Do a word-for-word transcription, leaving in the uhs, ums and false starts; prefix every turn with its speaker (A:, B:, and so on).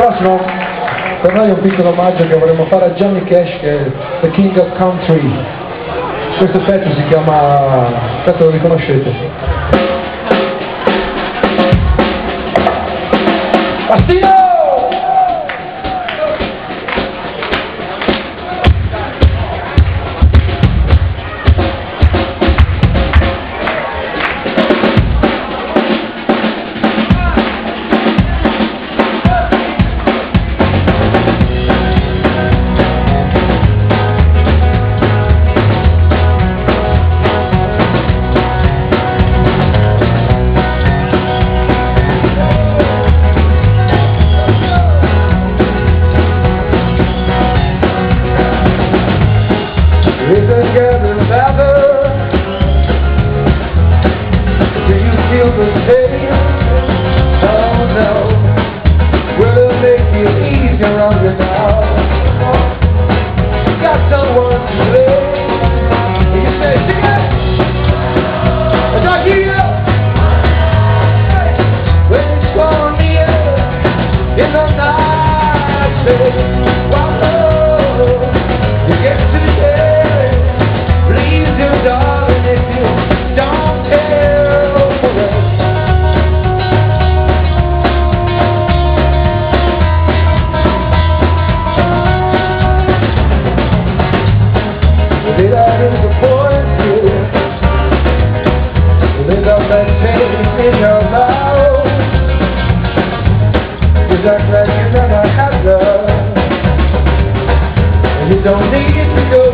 A: prossimo per noi è un piccolo omaggio che vorremmo fare a Johnny Cash, che è The King of Country. Questo pezzo si chiama, aspetta, lo riconoscete, Bastino! Together, together. Do you feel the same? Oh no. Will it make it easier on you now? You got someone to blame. And you say, sing it. And I hear you. When it's for me in the night, baby. Wow, oh, you get to the end. Darling, if you don't tell me, did I disappoint you? Did I make change in your mouth? Is that like you never had love? And you don't need to go.